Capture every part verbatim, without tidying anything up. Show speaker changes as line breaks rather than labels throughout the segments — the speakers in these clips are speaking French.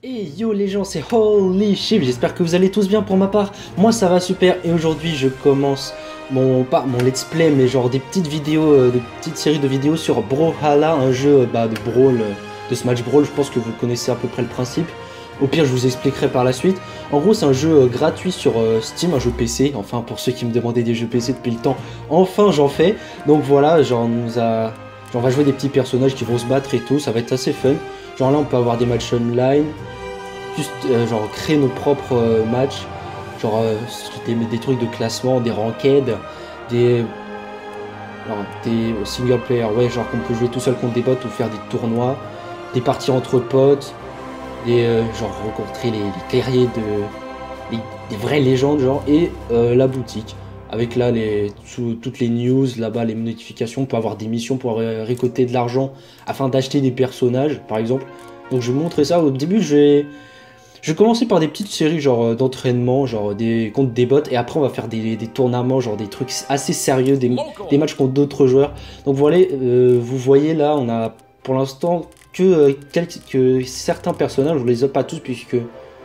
Et yo les gens, c'est Holy Shit, j'espère que vous allez tous bien. Pour ma part, moi ça va super. Et aujourd'hui je commence mon, pas mon let's play, mais genre des petites vidéos, euh, des petites séries de vidéos sur Brawlhalla, un jeu euh, bah, de Brawl, euh, de Smash Brawl. Je pense que vous connaissez à peu près le principe. Au pire je vous expliquerai par la suite. En gros c'est un jeu euh, gratuit sur euh, Steam, un jeu P C. Enfin pour ceux qui me demandaient des jeux P C depuis le temps, enfin j'en fais. Donc voilà, genre on nous a... genre, on va jouer des petits personnages qui vont se battre et tout, ça va être assez fun. Genre là on peut avoir des matchs online. Juste euh, genre créer nos propres euh, matchs, genre euh, des, des trucs de classement, des ranked, des, genre, des single player, ouais, genre qu'on peut jouer tout seul contre des bots ou faire des tournois, des parties entre potes, des euh, genre rencontrer les, les guerriers de les, des vraies légendes, genre, et euh, la boutique avec là les tout, toutes les news là-bas, les notifications, on peut avoir des missions pour euh, récolter de l'argent afin d'acheter des personnages par exemple. Donc je vais vous montrer ça. Au début je vais Je vais commencer par des petites séries genre d'entraînement, genre des contre des bots, et après on va faire des, des tournaments, genre des trucs assez sérieux, des, des matchs contre d'autres joueurs. Donc voilà, euh, vous voyez là, on a pour l'instant que, euh, quelques, que certains personnages, on les a pas tous puisque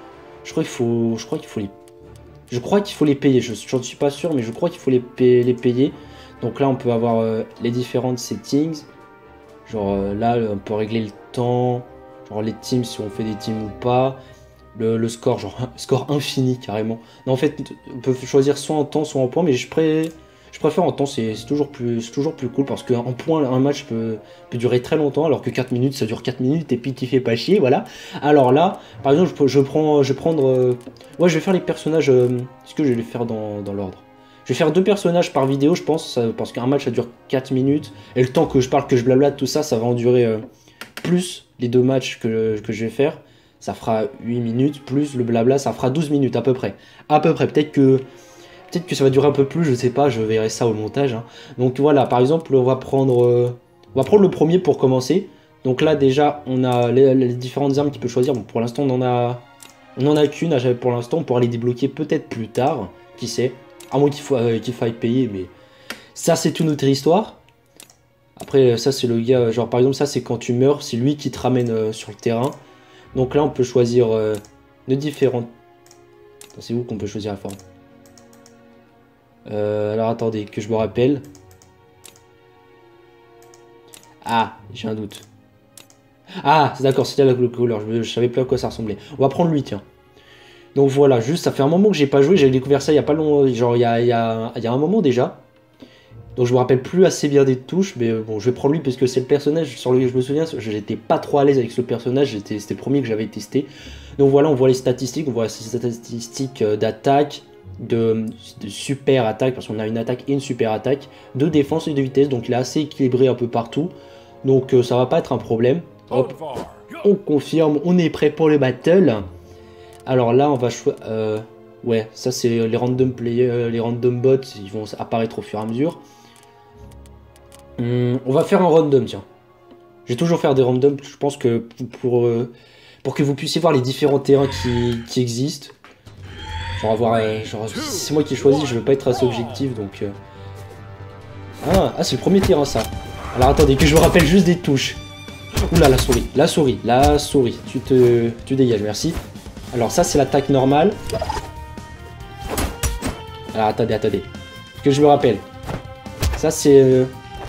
je crois qu'il faut, je crois qu'il faut les, je crois qu'il faut les payer. Je ne suis pas sûr, mais je crois qu'il faut les payer, les payer. Donc là on peut avoir euh, les différentes settings, genre euh, là on peut régler le temps, genre les teams si on fait des teams ou pas. Le, le score, genre score infini carrément. Non, en fait, on peut choisir soit en temps, soit en points, mais je, pré... je préfère en temps, c'est toujours plus, toujours plus cool parce qu'en point, un match peut, peut durer très longtemps, alors que quatre minutes, ça dure quatre minutes et puis tu fais pas chier, voilà. Alors là, par exemple, je, je prends, je vais prendre, euh... ouais, je vais faire les personnages. Euh... Est-ce que je vais les faire dans, dans l'ordre? Je vais faire deux personnages par vidéo, je pense, ça, parce qu'un match ça dure quatre minutes et le temps que je parle, que je blablate, tout ça, ça va en durer euh, plus les deux matchs que, que je vais faire. Ça fera huit minutes, plus le blabla, ça fera douze minutes à peu près. À peu près, peut-être que peut-être que ça va durer un peu plus, je sais pas, je verrai ça au montage. Hein. Donc voilà, par exemple, on va prendre euh, on va prendre le premier pour commencer. Donc là déjà, on a les, les différentes armes qu'il peut choisir. Bon, pour l'instant, on en a on en a qu'une pour l'instant, on pourra les débloquer peut-être plus tard, qui sait. À moins qu'il faut euh, qu'il faille payer, mais ça c'est toute notre histoire. Après ça c'est le gars, genre par exemple ça c'est quand tu meurs, c'est lui qui te ramène euh, sur le terrain. Donc là, on peut choisir euh, de différentes... C'est où qu'on peut choisir la forme euh, Alors, attendez, que je me rappelle. Ah, j'ai un doute. Ah, d'accord, c'était la couleur. Je, je savais pas à quoi ça ressemblait. On va prendre lui, tiens. Donc voilà, juste, ça fait un moment que j'ai pas joué. J'ai découvert ça il y a pas longtemps. Genre, il y a, il y a, il y a un moment déjà. Donc je me rappelle plus assez bien des touches, mais bon, je vais prendre lui parce que c'est le personnage sur lequel je me souviens. J'étais pas trop à l'aise avec ce personnage, c'était le premier que j'avais testé. Donc voilà, on voit les statistiques, on voit les statistiques d'attaque, de, de super attaque, parce qu'on a une attaque et une super attaque, de défense et de vitesse, donc il est assez équilibré un peu partout. Donc euh, ça va pas être un problème. Hop, on confirme, on est prêt pour le battle. Alors là, on va choisir... Euh, ouais, ça c'est les random players, les random bots, ils vont apparaître au fur et à mesure. Hum, on va faire un random, tiens. Je vais toujours faire des randoms, je pense que pour, euh, pour que vous puissiez voir les différents terrains qui, qui existent. Genre avoir, euh, genre, c'est moi qui ai choisi, je veux pas être assez objectif, donc... Euh... Ah, ah c'est le premier terrain, ça. Alors attendez, que je me rappelle juste des touches. Oula, la souris, la souris, la souris. Tu te, tu dégages, merci. Alors ça, c'est l'attaque normale. Alors attendez, attendez. Que je me rappelle. Ça, c'est... Euh...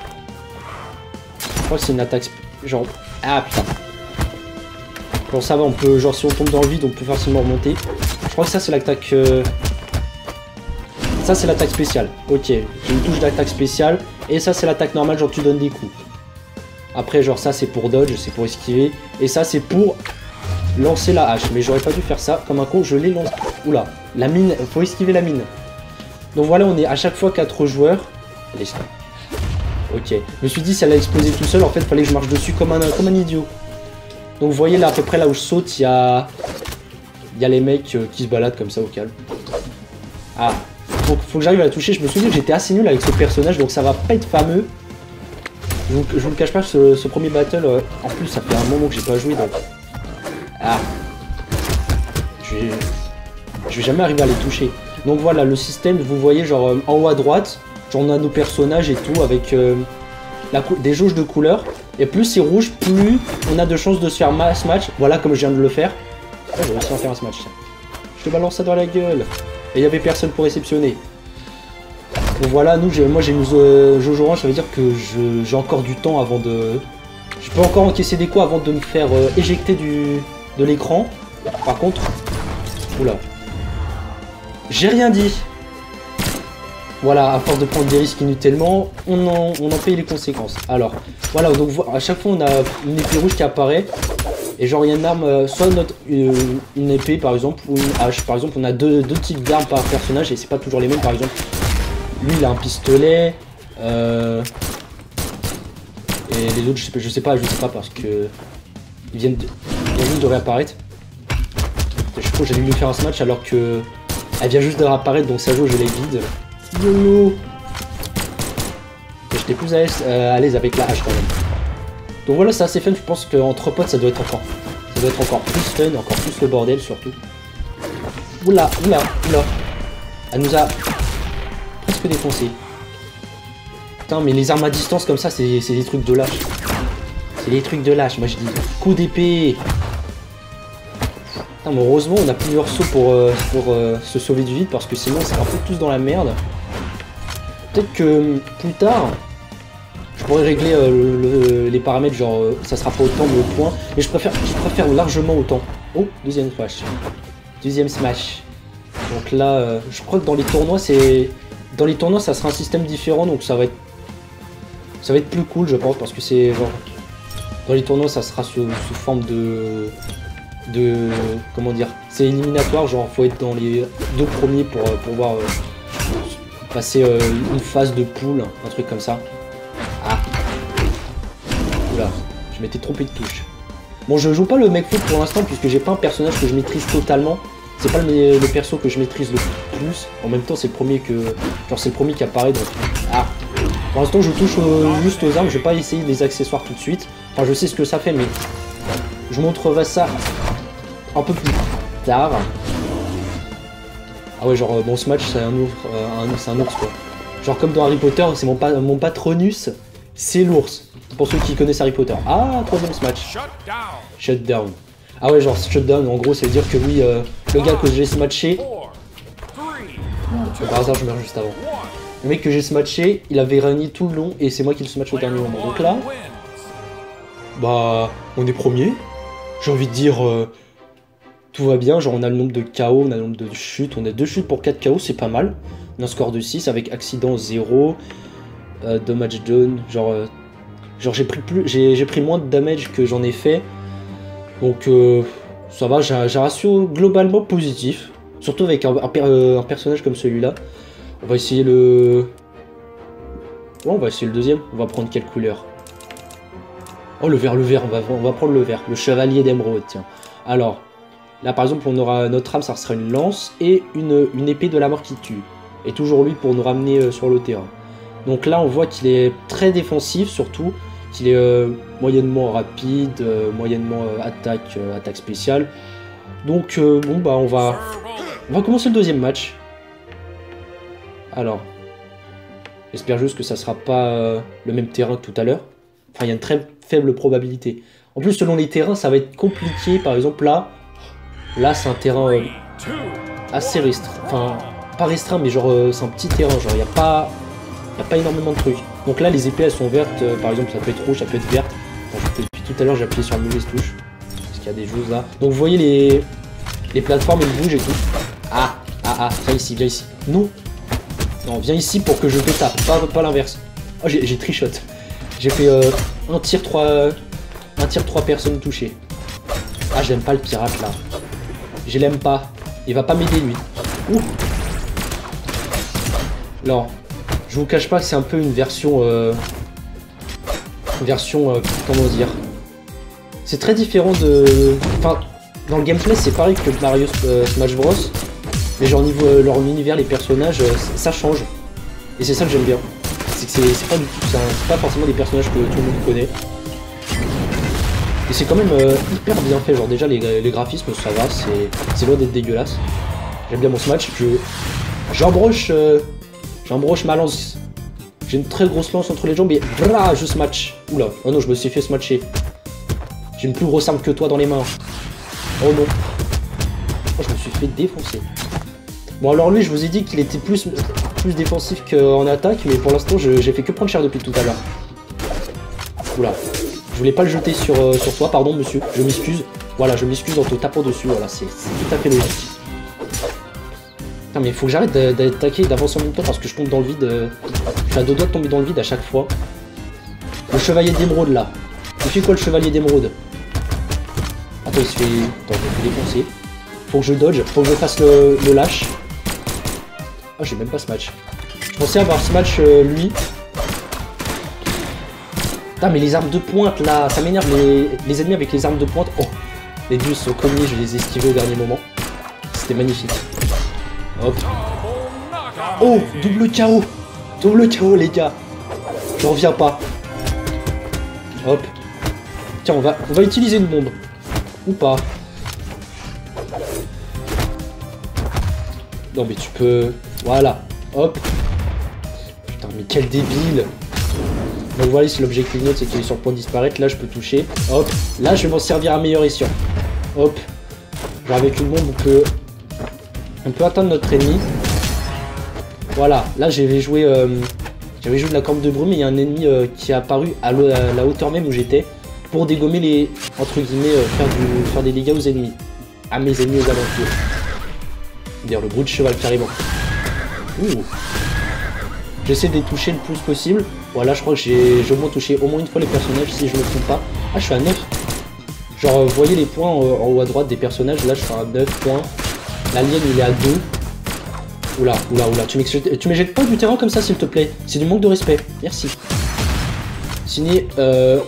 Je crois que c'est une attaque genre... Ah putain. Bon ça va, on peut... Genre si on tombe dans le vide, on peut facilement remonter. Je crois que ça c'est l'attaque... Euh... Ça c'est l'attaque spéciale. Ok, j'ai une touche d'attaque spéciale. Et ça c'est l'attaque normale, genre tu donnes des coups. Après genre ça c'est pour dodge, c'est pour esquiver. Et ça c'est pour lancer la hache. Mais j'aurais pas dû faire ça. Comme un con, je l'ai lancé. Oula, la mine, faut esquiver la mine. Donc voilà, on est à chaque fois quatre joueurs. Allez, ça. Ok, je me suis dit si elle a explosé tout seul, en fait il fallait que je marche dessus comme un, comme un idiot. Donc vous voyez là à peu près là où je saute, il y a, il y a les mecs euh, qui se baladent comme ça au calme. Ah, faut, faut que j'arrive à la toucher, je me souviens que j'étais assez nul avec ce personnage, donc ça va pas être fameux. Je vous, je vous le cache pas, ce, ce premier battle, euh, en plus ça fait un moment que j'ai pas joué, donc... Ah, je vais, je vais jamais arriver à les toucher. Donc voilà, le système, vous voyez genre euh, en haut à droite, genre on a nos personnages et tout avec euh, la des jauges de couleurs. Et plus c'est rouge, plus on a de chances de se faire mass match. Voilà, comme je viens de le faire. Oh, j'ai réussi à en faire un smash. Je te balance ça dans la gueule. Et il y avait personne pour réceptionner. Donc voilà, nous, moi j'ai une euh, jauge orange, ça veut dire que j'ai encore du temps avant de... Je peux encore encaisser des coups avant de me faire euh, éjecter du, de l'écran. Par contre... Oula. J'ai rien dit. Voilà, à force de prendre des risques inutilement, on en, on en paye les conséquences. Alors, voilà, donc à chaque fois on a une épée rouge qui apparaît. Et genre il y a une arme, euh, soit notre, euh, une épée par exemple, ou une hache. Par exemple, on a deux, deux types d'armes par personnage et c'est pas toujours les mêmes. Par exemple, lui il a un pistolet. Euh, et les autres, je sais pas, je sais pas, je sais pas parce que ils viennent de, ils viennent de réapparaître. Je crois que j'allais lui faire un smash alors que elle vient juste de réapparaître, donc sa jauge je l'ai vide. YOLO. J'étais plus à l'aise, euh, à l'aise avec la hache quand même. Donc voilà, c'est assez fun, je pense qu'entre potes ça doit être encore. Ça doit être encore plus fun, encore plus le bordel surtout. Oula, oula, oula. Elle nous a presque défoncé. Putain, mais les armes à distance comme ça, c'est des trucs de lâche. C'est des trucs de lâche, moi je dis. Coup d'épée. Putain, mais heureusement, on a plusieurs sauts pour, euh, pour euh, se sauver du vide parce que sinon, c'est un peu tous dans la merde. Peut-être que plus tard, je pourrais régler euh, le, le, les paramètres, genre euh, ça sera pas autant mais au point. Mais je préfère, je préfère largement autant. Oh, deuxième smash. Deuxième smash. Donc là, euh, je crois que dans les tournois, c'est. Dans les tournois, ça sera un système différent, donc ça va être. Ça va être plus cool, je pense, parce que c'est genre. Dans les tournois, ça sera sous, sous forme de. De. Comment dire? C'est éliminatoire, genre faut être dans les deux premiers pour euh, pouvoir euh, passer euh, une phase de poule, un truc comme ça. Ah. Oula, je m'étais trompé de touche. Bon, je joue pas le mec foot pour l'instant puisque j'ai pas un personnage que je maîtrise totalement. C'est pas le, le perso que je maîtrise le plus. En même temps, c'est le premier que, genre c'est le premier qui apparaît. Donc, ah. Pour l'instant, je touche euh, juste aux armes. Je vais pas essayer les accessoires tout de suite. Enfin, je sais ce que ça fait, mais je montrerai ça un peu plus tard. Ah ouais, genre mon smash, c'est un ours, euh, un, c'est un ours quoi. Genre comme dans Harry Potter, c'est mon, pa mon patronus, c'est l'ours. Pour ceux qui connaissent Harry Potter. Ah, troisième smash. Shutdown. Ah ouais, genre shutdown, en gros, ça veut dire que oui, euh, le gars que j'ai smatché... Par hasard, je meurs juste avant. Le mec que j'ai smatché, il avait régné tout le long et c'est moi qui le smatch au dernier moment. Donc là, bah, on est premier. J'ai envie de dire, euh, tout va bien. Genre, on a le nombre de K O, on a le nombre de chutes. On a deux chutes pour quatre K O, c'est pas mal. On a un score de six avec accident zéro. Euh, damage done. Genre, euh, genre j'ai pris, plus, j'ai pris moins de damage que j'en ai fait. Donc, euh, ça va. J'ai un ratio globalement positif. Surtout avec un, un, un personnage comme celui-là. On va essayer le... Ouais, on va essayer le deuxième. On va prendre quelle couleur? Oh, le vert, le vert. On va, on va prendre le vert. Le chevalier d'émeraude, tiens. Alors, là, par exemple, on aura notre arme, ça sera une lance et une, une épée de la mort qui tue. Et toujours lui pour nous ramener euh, sur le terrain. Donc là, on voit qu'il est très défensif, surtout. Qu'il est euh, moyennement rapide, euh, moyennement euh, attaque, euh, attaque spéciale. Donc, euh, bon, bah, on va... On va commencer le deuxième match. Alors, j'espère juste que ça sera pas euh, le même terrain que tout à l'heure. Enfin, il y a une très faible probabilité. En plus, selon les terrains, ça va être compliqué. Par exemple, là, là, c'est un terrain euh, assez restreint. Enfin, pas restreint, mais genre, euh, c'est un petit terrain. Genre, il n'y a pas, il y a pas énormément de trucs. Donc là, les épées, elles sont vertes. Euh, par exemple, ça peut être rouge, ça peut être verte. Enfin, depuis tout à l'heure, j'ai appuyé sur la mauvaise touche. Parce qu'il y a des choses là. Donc, vous voyez les, les plateformes, elles bougent et tout. Ah, ah, ah, viens ici, viens ici. Non. Non, viens ici pour que je te tape, pas, pas l'inverse. Oh, j'ai trichote. J'ai fait euh, un tir, trois... Un tir, trois personnes touchées. Ah, j'aime pas le pirate, là. Je l'aime pas. Il va pas m'aider, lui. Ouh. Alors, je vous cache pas que c'est un peu une version... Euh... Une version... Euh, comment dire... C'est très différent de... Enfin, dans le gameplay, c'est pareil que Mario euh, Smash Bros. Mais genre niveau euh, leur univers, les personnages, euh, ça change. Et c'est ça que j'aime bien. C'est que c'est pas du tout, c'est pas forcément des personnages que tout le monde connaît. Et c'est quand même euh, hyper bien fait. Genre déjà les, les graphismes, ça va, c'est loin d'être dégueulasse. J'aime bien mon smash. Je j'embroche, euh, j'embroche ma lance. J'ai une très grosse lance entre les jambes et brrra, je smash. Oula, oh non, je me suis fait smatcher. J'ai une plus grosse arme que toi dans les mains. Oh non. Oh, je me suis fait défoncer. Bon, alors lui, je vous ai dit qu'il était plus, plus défensif qu'en attaque, mais pour l'instant, j'ai fait que prendre cher depuis tout à l'heure. Oula. Je voulais pas le jeter sur, euh, sur toi, pardon, monsieur. Je m'excuse. Voilà, je m'excuse en te tapant dessus. Voilà, c'est tout à fait logique. Putain, mais il faut que j'arrête d'attaquer, d'avancer en même temps parce que je tombe dans le vide. Euh, je suis à deux doigts de tomber dans le vide à chaque fois. Le chevalier d'émeraude, là. Il fait quoi, le chevalier d'émeraude? Attends, il se fait... Attends, je vais me défoncer. Faut que je dodge, faut que je fasse le, le lâche. Ah, j'ai même pas ce match. Je pensais avoir ce match, euh, lui. Putain, mais les armes de pointe, là, ça m'énerve, les, les ennemis avec les armes de pointe. Oh, les dieux sont commis, je les ai esquivés au dernier moment. C'était magnifique. Hop. Oh, double K O. Double K O, les gars. Je reviens pas. Hop. Tiens, on va, on va utiliser une bombe. Ou pas. Non, mais tu peux... Voilà. Hop. Putain, mais quel débile. Donc voilà, si l'objet clignote, c'est qu'il est sur le point de disparaître. Là, je peux toucher. Hop. Là, je vais m'en servir à meilleur escient. Hop. Genre avec une bombe, on peut... On peut atteindre notre ennemi. Voilà. Là, j'avais joué... Euh... J'avais joué de la corne de brume et il y a un ennemi euh, qui est apparu à, à la hauteur même où j'étais. Pour dégommer les... Entre guillemets, euh, faire, du... faire des dégâts aux ennemis. À mes ennemis aux alentours. D'ailleurs, le bruit de cheval, carrément. Ouh. J'essaie de les toucher le plus possible. Voilà, je crois que j'ai au moins touché au moins une fois les personnages, si je ne me trompe pas. Ah, je suis à neuf. Genre, vous voyez les points en, en haut à droite des personnages. Là, je suis à neuf points. L'alien, il est à deux. Oula, oula, oula. Tu ne m'éjettes pas du terrain comme ça, s'il te plaît. C'est du manque de respect. Merci. Signé, euh...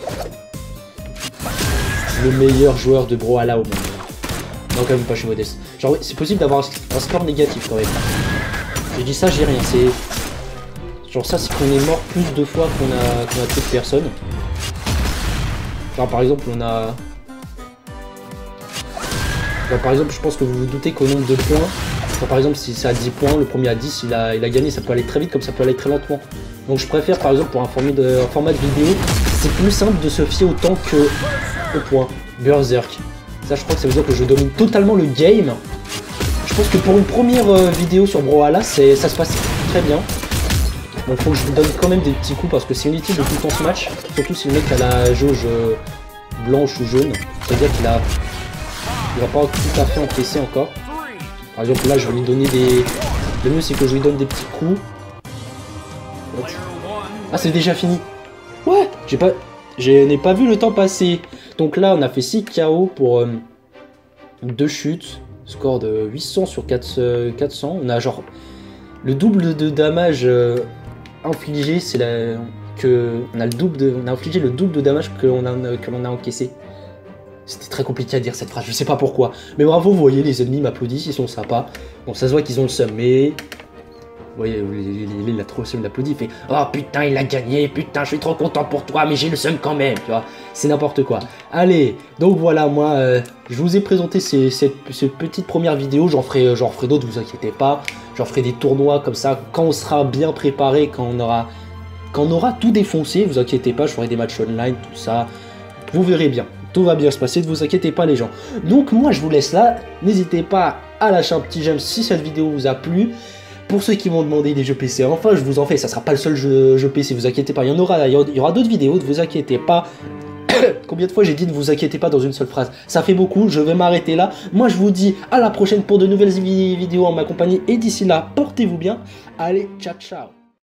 le meilleur joueur de Brawlhalla au monde. Non, quand même pas, je suis modeste. Genre, c'est possible d'avoir un score négatif quand même. J'ai dit ça, j'ai rien. C'est... Genre ça, c'est qu'on est mort plus de fois qu'on a, qu'on a tué de personnes. Genre par exemple, on a... Genre, par exemple, je pense que vous vous doutez qu'au nombre de points, genre, par exemple, si c'est à dix points, le premier à dix, il a, il a gagné, ça peut aller très vite comme ça peut aller très lentement. Donc je préfère, par exemple, pour un format de, un format de vidéo, c'est plus simple de se fier autant que au point. Berserk. Ça, je crois que ça veut dire que je domine totalement le game. Je pense que pour une première euh, vidéo sur Brawlhalla, ça se passe très bien. Donc faut que je vous donne quand même des petits coups parce que c'est inutile de tout le temps ce match. Surtout si le mec a la jauge euh, blanche ou jaune. C'est-à-dire qu'il a... Il va pas tout à fait encaisser encore. Par exemple là je vais lui donner des... Le mieux c'est que je lui donne des petits coups. Ah c'est déjà fini. Ouais, j'ai pas... Je n'ai pas vu le temps passer. Donc là on a fait six K O pour euh, deux chutes. Score de huit cents sur quatre cents. On a genre le double de damage euh, infligé. C'est la... que on a le double de... On a infligé le double de damage que l'on a... que l'on a encaissé. C'était très compliqué à dire cette phrase, je sais pas pourquoi. Mais bravo, vous voyez, les ennemis m'applaudissent, ils sont sympas. Bon, ça se voit qu'ils ont le seum, mais... Vous voyez, il a trop le seum, il applaudit, il fait « Oh putain, il a gagné, putain, je suis trop content pour toi, mais j'ai le seum quand même, tu vois. » C'est n'importe quoi. Allez, donc voilà, moi, euh, je vous ai présenté ces, cette, cette petite première vidéo. J'en ferai, j'en ferai d'autres, vous inquiétez pas. J'en ferai des tournois comme ça, quand on sera bien préparé, quand on aura, quand on aura tout défoncé, vous inquiétez pas, je ferai des matchs online, tout ça. Vous verrez bien. Tout va bien se passer, ne vous inquiétez pas les gens. Donc moi je vous laisse là, n'hésitez pas à lâcher un petit j'aime si cette vidéo vous a plu. Pour ceux qui m'ont demandé des jeux P C, enfin je vous en fais, ça sera pas le seul jeu, jeu P C, vous inquiétez pas, il y en aura, il y aura d'autres vidéos, ne vous inquiétez pas. Combien de fois j'ai dit ne vous inquiétez pas dans une seule phrase? Ça fait beaucoup, je vais m'arrêter là. Moi je vous dis à la prochaine pour de nouvelles vidéos en ma compagnie et d'ici là, portez-vous bien. Allez, ciao ciao.